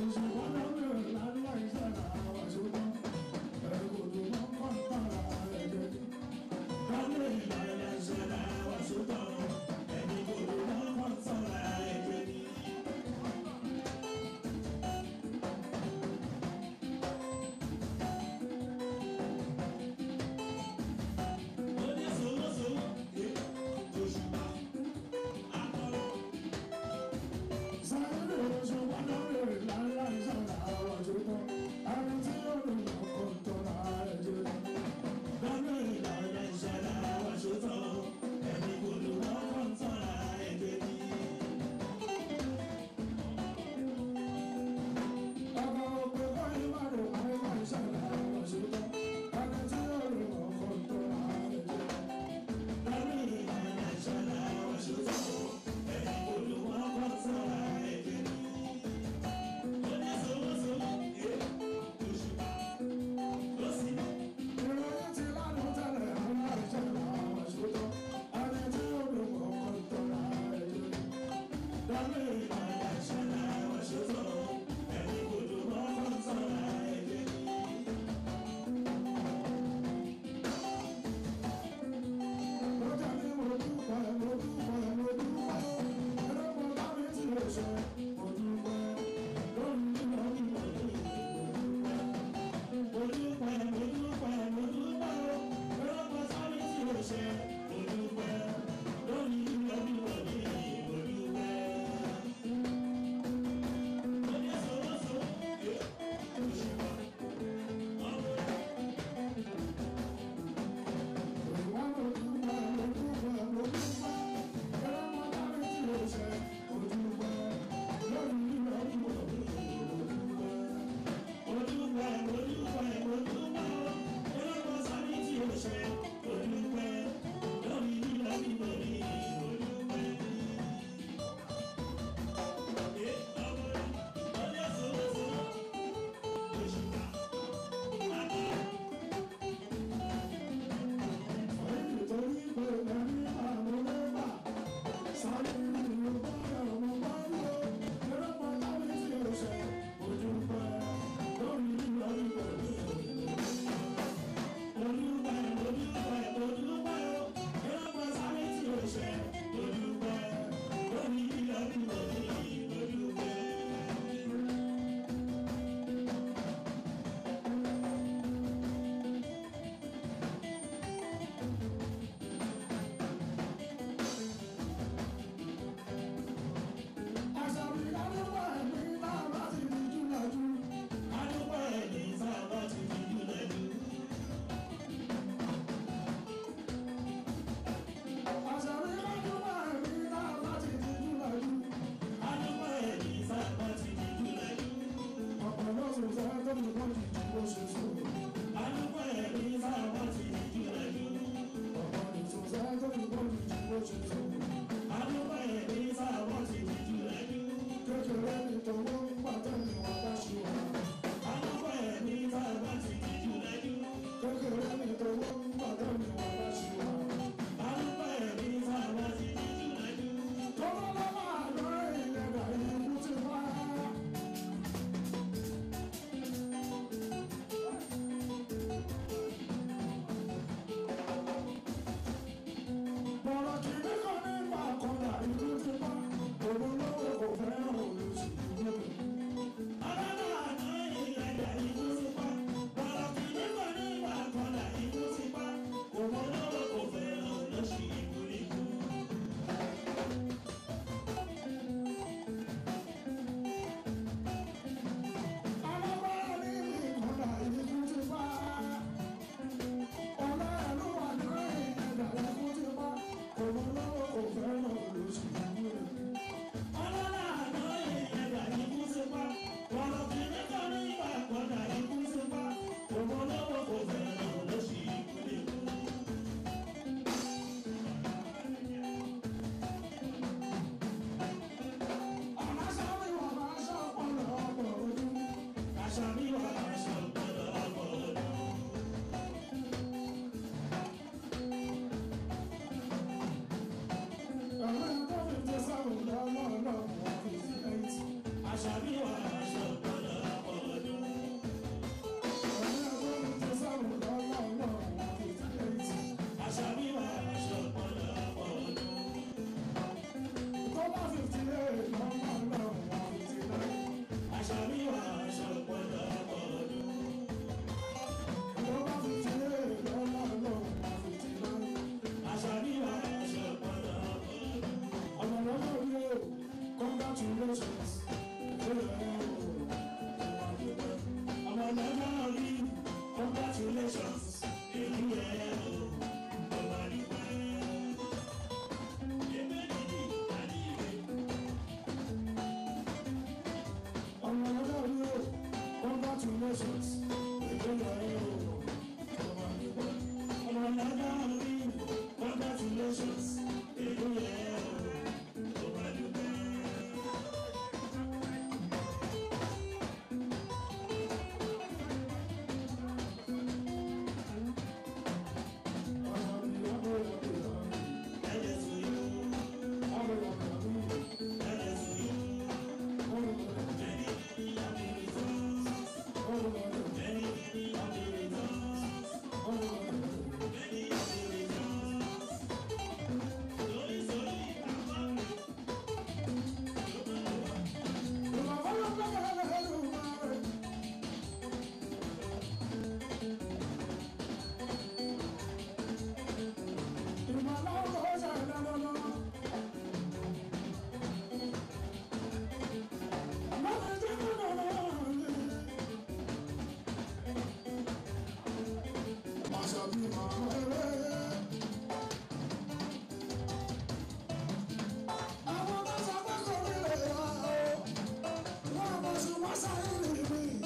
Saheed, bí màmá ẹ̀rẹ́. Àwọn tó sọ pé kò rí lè wá o, wọ́n mọ̀ sí wọ́n sáyé nìyí.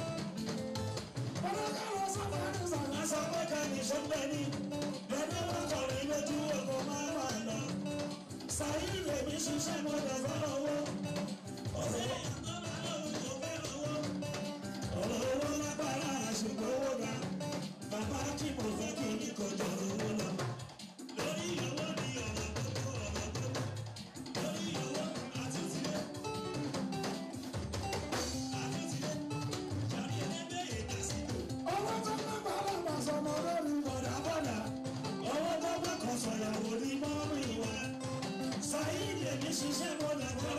Olùkọ́ sọ́kọ̀ ní sọ̀rọ̀ sọ pé kẹ́ni ṣọ́gbẹ́ ní. Lẹ́ni wọ́n kọ̀rin lójú ọkọ̀ máa wà lọ. Saheed lèmi ṣiṣẹ́ mo lè fẹ́ owó. Ọ̀sẹ̀ yàtọ̀ máa lọ́wọ́ kò fẹ́ owó. Ọ̀rọ̀ owó lágbára àṣùgbọ́ owó ga. Bàbá kí mo fẹ́ kí ní kọjọ owó lọ. Lórí owó ni ọ̀rọ̀ gbogbo ọ̀rọ̀ gbogbo. Lórí owó àtúntìlẹ̀. Àtúntìlẹ̀. Jàmí ẹlẹ́gbẹ́ èdè sí. Owó tó gbé bàbá bá sọmọ lórí bọ̀dàbọ̀dà. Owó tó gbé kan sọ̀yàwó ní mọ́rin wa. Saheed lèmi ṣiṣẹ́ mo lè fẹ́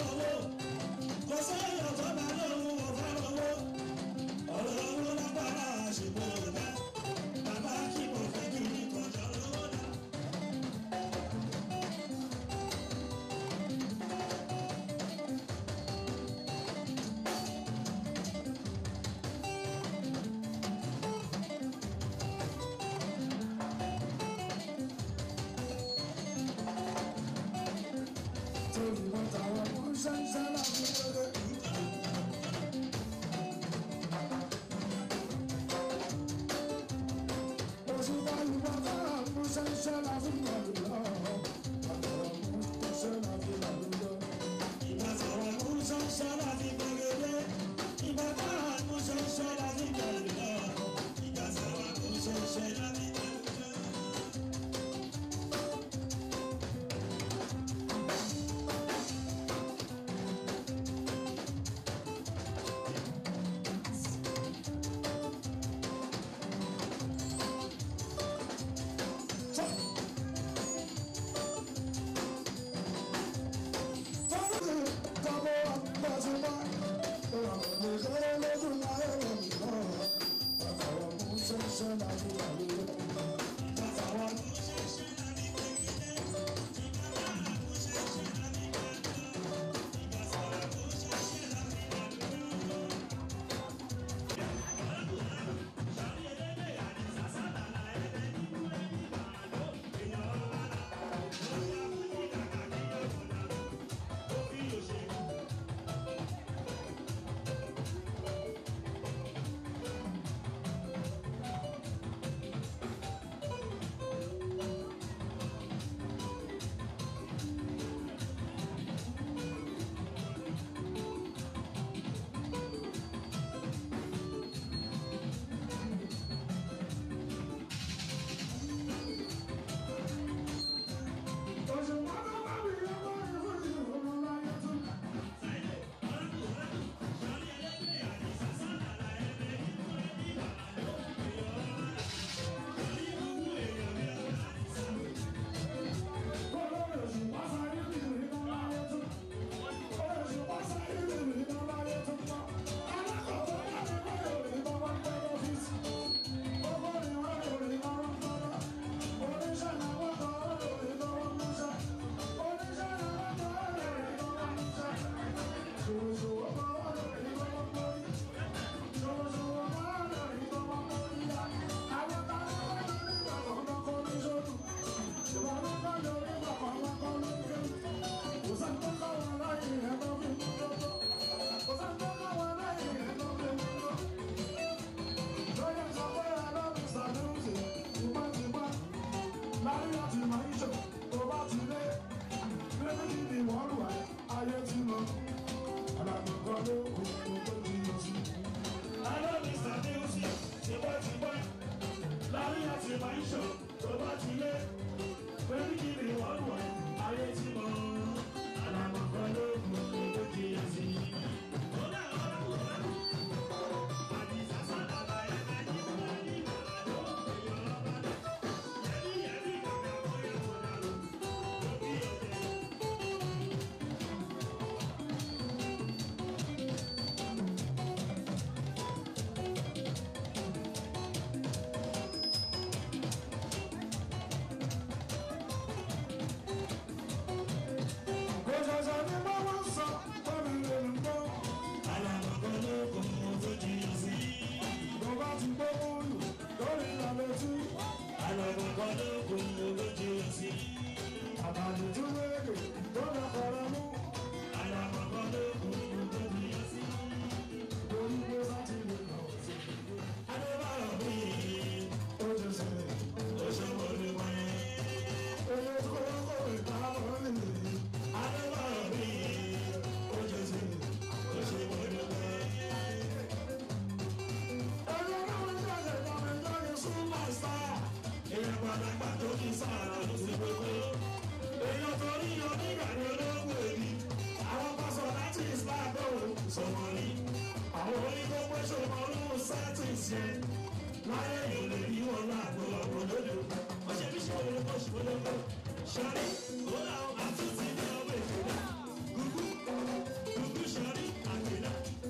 àwọn onígbọ́pẹ́ ṣòmọ́rú sátìsì ẹ̀ láyé yóò lè rí wọn láàgbó ọ̀pọ̀ lóde ó ṣe bí ṣe olóko ṣùgbọ́n ṣọ́rí ó làwọn àtúntì ní ọmọ èkó náà gúgú ṣọ́rí àgbẹ̀dá.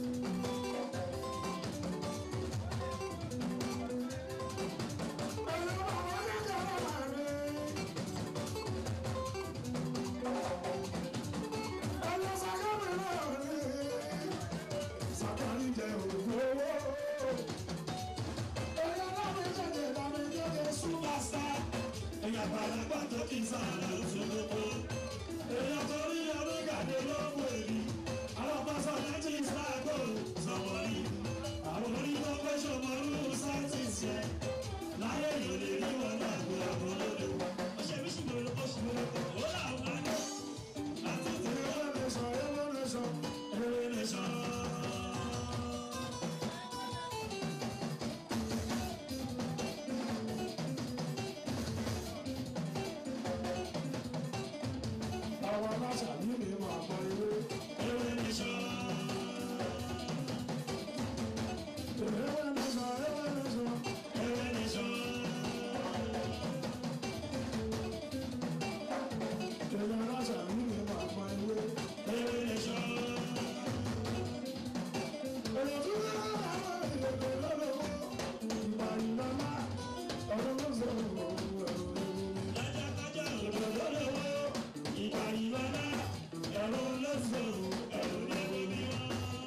Àgbàlagbà tó kì í sára òṣèlú èèyàn tó rí ọdún gàdé lóko èdè àwọn pásọ láti ìsàgbò sọmọlì àwọn onígbọ́ pé ṣòmọlú sátìsì ẹ láyé yóò lè rí wọn lágbo àwọn olóde ó ṣe bí ṣùgbọ́n olóko ṣùgbọ́n olóko ó làwọn máa ń àti tẹ̀lé ẹ̀rọ nation. Àwọn aláṣà ní mi máa mọ ewé. Ewé nation. Ewé nation, ewé nation. Ewé nation. Ewé aláṣà ní mi máa mọ ewé. Ewé nation. Ewé tó dé àwọn ìyẹ̀pẹ̀ lọ́dọ̀ ìgbà ìlànà ọdún tó sọ̀rọ̀ lájàkájà òdòdó lọ́wọ́. Ìgbà ìlànà ẹ̀rọ lọ́sọ̀rọ̀ ẹ̀rọ lẹ́wọ̀ mi wá.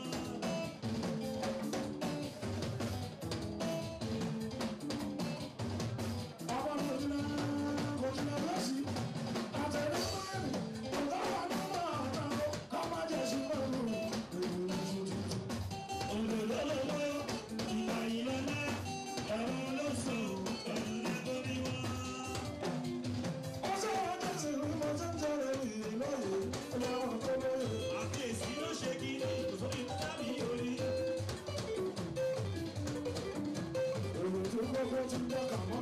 Ọmọ kòjìlá lọ́sí àtẹ̀lé báyìí ọ̀gáwà náà àtàwọn káwá jẹ́ sí pẹ̀lú èrò lọ́sọ̀rọ̀. Òdòdó lọ́wọ́ ìgbà ìlànà ẹ̀rọ lọ́sọ̀rọ̀ ẹ̀rọ lẹ́wọ̀ mi wá. Àkíyèsí ló ṣe kí ní ìkòsókè tó dábì orí. Èrò tó gbọ́gbọ́ ti dá kàmọ́.